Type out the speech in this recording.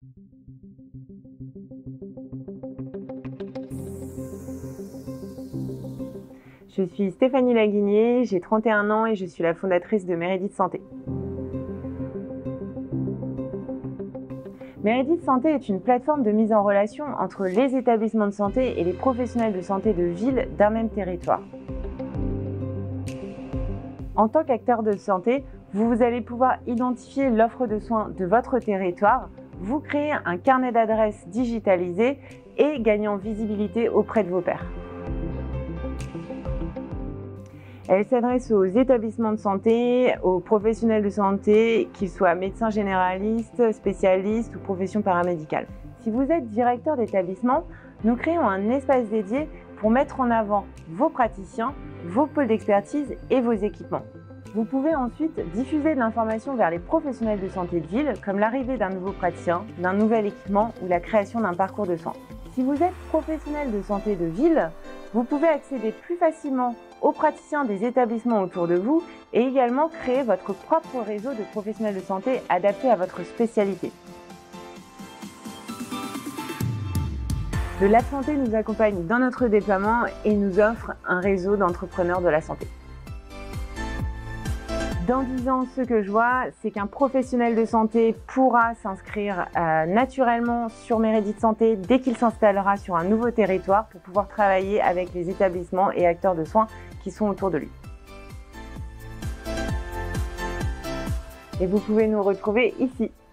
Je suis Stéphanie Laguinier, j'ai 31 ans et je suis la fondatrice de Meredith Santé. Meredith Santé est une plateforme de mise en relation entre les établissements de santé et les professionnels de santé de ville d'un même territoire. En tant qu'acteur de santé, vous allez pouvoir identifier l'offre de soins de votre territoire, vous créer un carnet d'adresses digitalisé et gagner en visibilité auprès de vos pairs. Elle s'adresse aux établissements de santé, aux professionnels de santé, qu'ils soient médecins généralistes, spécialistes ou professions paramédicales. Si vous êtes directeur d'établissement, nous créons un espace dédié pour mettre en avant vos praticiens, vos pôles d'expertise et vos équipements. Vous pouvez ensuite diffuser de l'information vers les professionnels de santé de ville, comme l'arrivée d'un nouveau praticien, d'un nouvel équipement ou la création d'un parcours de soins. Si vous êtes professionnel de santé de ville, vous pouvez accéder plus facilement aux praticiens des établissements autour de vous et également créer votre propre réseau de professionnels de santé adapté à votre spécialité. Le Lab Santé nous accompagne dans notre déploiement et nous offre un réseau d'entrepreneurs de la santé. Dans 10 ans, ce que je vois, c'est qu'un professionnel de santé pourra s'inscrire naturellement sur Meredith Santé dès qu'il s'installera sur un nouveau territoire pour pouvoir travailler avec les établissements et acteurs de soins qui sont autour de lui. Et vous pouvez nous retrouver ici.